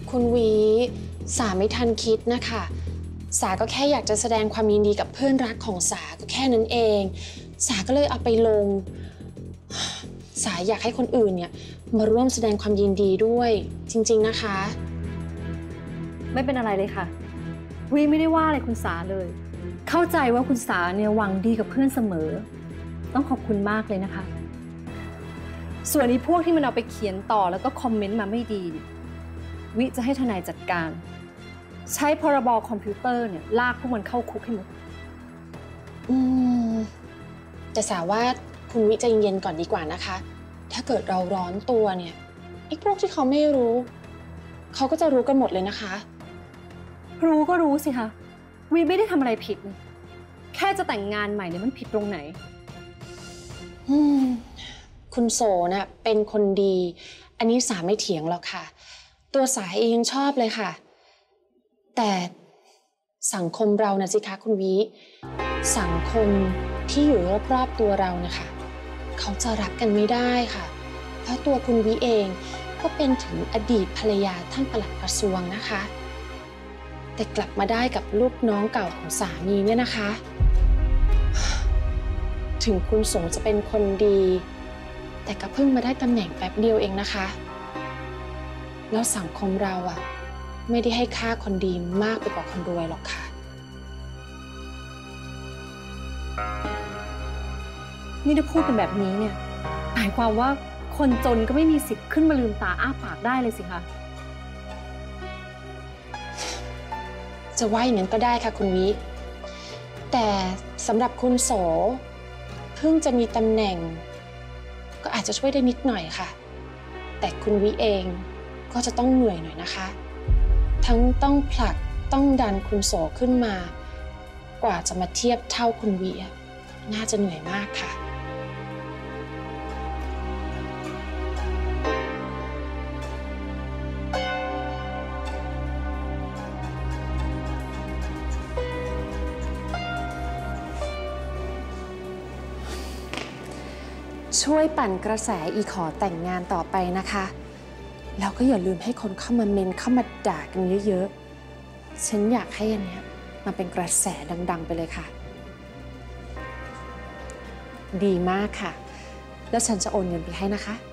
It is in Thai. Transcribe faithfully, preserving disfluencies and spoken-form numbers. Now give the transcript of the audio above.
คุณวีสาไม่ทันคิดนะคะสาก็แค่อยากจะแสดงความยินดีกับเพื่อนรักของสาก็แค่นั้นเองสาก็เลยเอาไปลงสาอยากให้คนอื่นเนี่ยมาร่วมแสดงความยินดีด้วยจริงๆนะคะไม่เป็นอะไรเลยค่ะวีไม่ได้ว่าอะไรคุณสาเลยเข้าใจว่าคุณสาเนี่ยหวังดีกับเพื่อนเสมอต้องขอบคุณมากเลยนะคะส่วนนี้พวกที่มันเอาไปเขียนต่อแล้วก็คอมเมนต์มาไม่ดีวิจะให้ทนายจัดการใช้พรบคอมพิวเตอร์เนี่ยลากพวกมันเข้าคุกให้หมดอืมแต่สาว่าคุณวิใจเย็นๆก่อนดีกว่านะคะถ้าเกิดเราร้อนตัวเนี่ยไอ้พวกที่เขาไม่รู้เขาก็จะรู้กันหมดเลยนะคะรู้ก็รู้สิคะวีไม่ได้ทำอะไรผิดแค่จะแต่งงานใหม่เนี่ยมันผิดตรงไหนอืมคุณโสน่ะเป็นคนดีอันนี้สาไม่เถียงหรอกค่ะตัวสาเองชอบเลยค่ะแต่สังคมเรานะสิคะคุณวิสังคมที่อยู่รอบๆตัวเรานะคะเขาจะรักกันไม่ได้ค่ะเพราะตัวคุณวิเองก็เป็นถึงอดีตภรรยาท่านปลัดกระทรวงนะคะแต่กลับมาได้กับลูกน้องเก่าของสามีเนี่ยนะคะถึงคุณสงจะเป็นคนดีแต่ก็เพิ่งมาได้ตำแหน่งแป๊บเดียวเองนะคะแล้วสังคมเราอะไม่ได้ให้ค่าคนดีมากไปกว่าคนรวยหรอกค่ะนี่ถ้าพูดเป็นแบบนี้เนี่ยหมายความว่าคนจนก็ไม่มีสิทธิ์ขึ้นมาลืมตาอ้าปากได้เลยสิคะจะว่าอย่างนั้นก็ได้ค่ะคุณวิแต่สำหรับคุณโสเพิ่งจะมีตำแหน่งก็อาจจะช่วยได้นิดหน่อยค่ะแต่คุณวิเองก็จะต้องเหนื่อยหน่อยนะคะทั้งต้องผลักต้องดันคุณโสขึ้นมากว่าจะมาเทียบเท่าคุณวิน่าจะเหนื่อยมากค่ะช่วยปั่นกระแสอีขอแต่งงานต่อไปนะคะแล้วก็อย่าลืมให้คนเข้ามาเมนเข้ามาด่ากันเยอะๆฉันอยากให้อันเนี้ยมาเป็นกระแสดังๆไปเลยค่ะดีมากค่ะแล้วฉันจะโอนเงินไปให้นะคะ